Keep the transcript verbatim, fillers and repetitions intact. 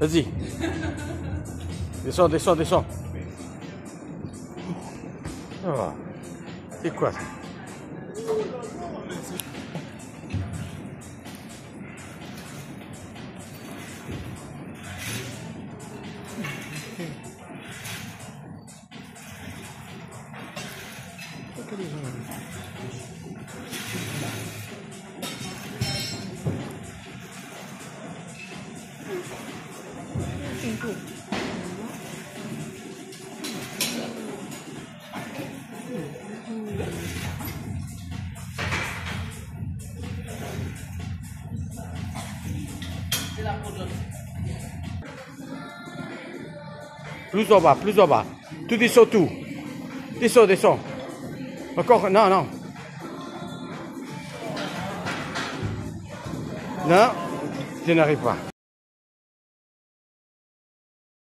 Vas-y. Descends, descends, descends. Oh. C'est quoi ça? Plus en bas, plus en bas. Tout descend, tout. Descends, descends. Encore, non, non. Non, je n'arrive pas.